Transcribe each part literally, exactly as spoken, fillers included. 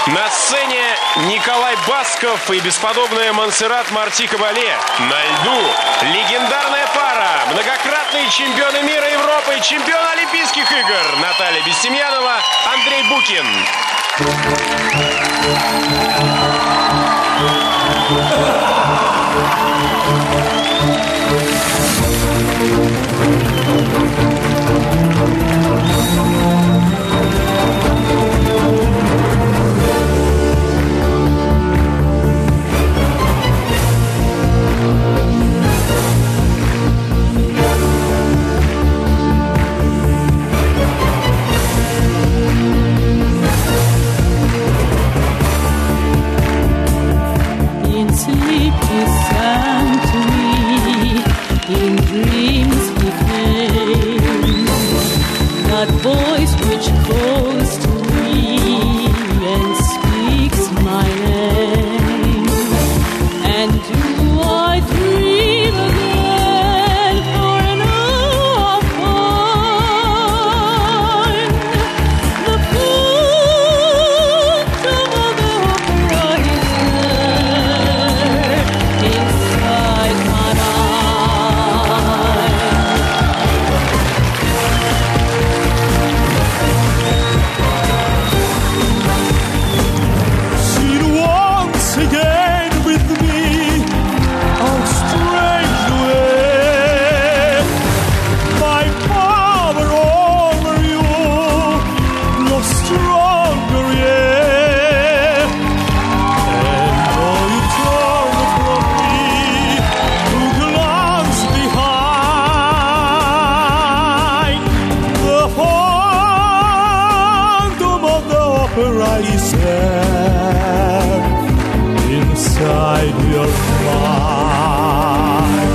На сцене Николай Басков и бесподобная Монсеррат Марти Кабале. На льду легендарная пара, многократные чемпионы мира, Европы, чемпион Олимпийских игр Наталья Бестемьянова, Андрей Букин. Voice which calls to me and speaks my name. And do I dream again for an hour fine? The phantom of the opera is there inside my mind. Is there inside your mind?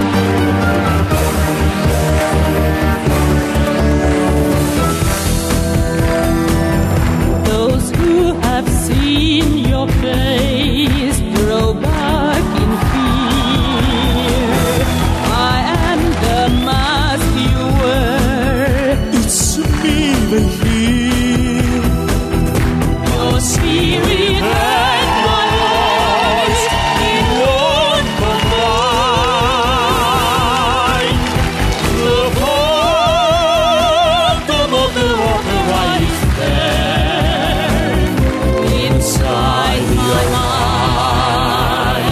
Those who have seen your face draw back in fear. I am the mask you wear. It's me they hear. Your spirit and my voice in one combine. The phantom of the opera is there inside my mind.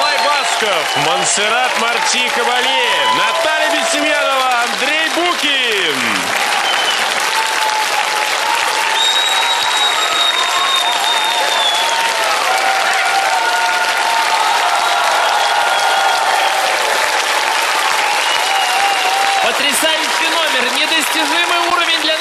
Монсеррат Марти Кабале, Наталья Бестемьянова, Андрей Букин. Хаммер. Недостижимый уровень для